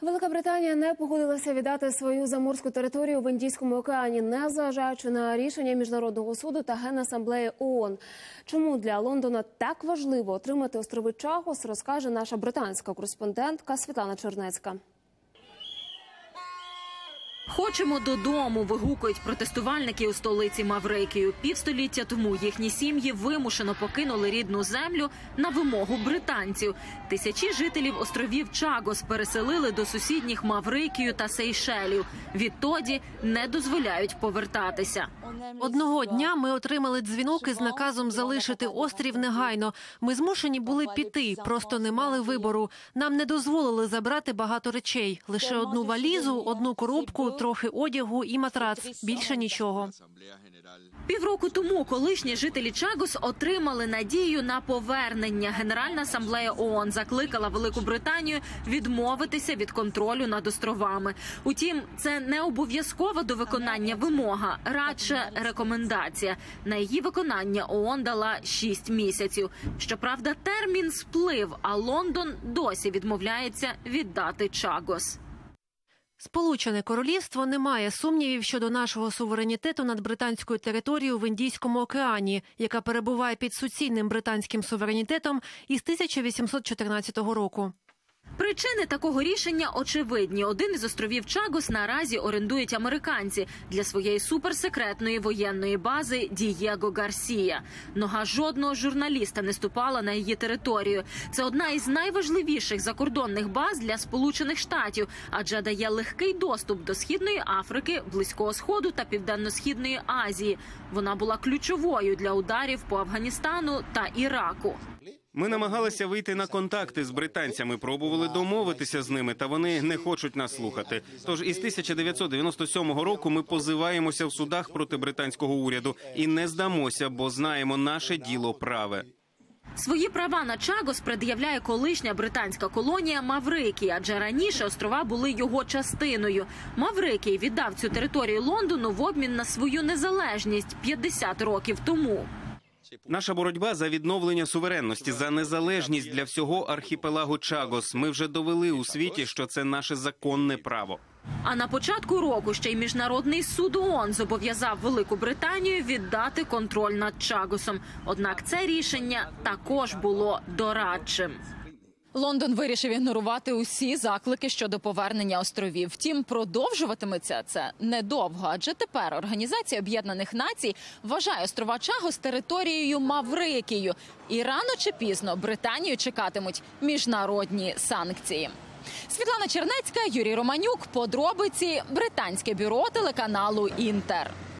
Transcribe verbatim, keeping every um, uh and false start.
Велика Британія не погодилася віддати свою заморську територію в Індійському океані, незважаючи на рішення Міжнародного суду та Генасамблеї ООН. Чому для Лондона так важливо отримати острови Чагос, розкаже наша британська кореспондентка Світлана Чернецька. «Хочемо додому», – вигукують протестувальники у столиці Маврикію. Півстоліття тому їхні сім'ї вимушено покинули рідну землю на вимогу британців. Тисячі жителів островів Чагос переселили до сусідніх Маврикію та Сейшелів. Відтоді не дозволяють повертатися. Одного дня ми отримали дзвінок із наказом залишити острів негайно. Ми змушені були піти, просто не мали вибору. Нам не дозволили забрати багато речей. Лише одну валізу, одну коробку, трохи одягу і матрац. Більше нічого. Півроку тому колишні жителі Чагос отримали надію на повернення. Генеральна асамблея ООН закликала Велику Британію відмовитися від контролю над островами. Утім, це не обов'язкова до виконання вимога, радше рекомендація. На її виконання ООН дала шість місяців. Щоправда, термін сплив, а Лондон досі відмовляється віддати Чагос. Сполучене Королівство не має сумнівів щодо нашого суверенітету над британською територією в Індійському океані, яка перебуває під суцільним британським суверенітетом із тисяча вісімсот чотирнадцятого року. Причини такого рішення очевидні. Один із островів Чагос наразі орендують американці для своєї суперсекретної воєнної бази Дієго Гарсія. Нога жодного журналіста не ступала на її територію. Це одна із найважливіших закордонних баз для Сполучених Штатів, адже дає легкий доступ до Східної Африки, Близького Сходу та Південно-Східної Азії. Вона була ключовою для ударів по Афганістану та Іраку. Ми намагалися вийти на контакти з британцями, пробували домовитися з ними, та вони не хочуть нас слухати. Тож із тисяча дев'ятсот дев'яносто сьомого року ми позиваємося в судах проти британського уряду і не здамося, бо знаємо, наше діло праве. Свої права на Чагос пред'являє колишня британська колонія Маврикій, адже раніше острова були його частиною. Маврикій віддав цю територію Лондону в обмін на свою незалежність п'ятдесят років тому. Наша боротьба за відновлення суверенності, за незалежність для всього архіпелагу Чагос. Ми вже довели у світі, що це наше законне право. А на початку року ще й Міжнародний суд ООН зобов'язав Велику Британію віддати контроль над Чагосом. Однак це рішення також було дорадчим. Лондон вирішив ігнорувати усі заклики щодо повернення островів. Втім, продовжуватиметься це недовго, адже тепер Організація Об'єднаних Націй вважає острова Чагос територією Маврикію. І рано чи пізно Британію чекатимуть міжнародні санкції. Світлана Чернецька, Юрій Романюк. Подробиці. Британське бюро телеканалу «Інтер».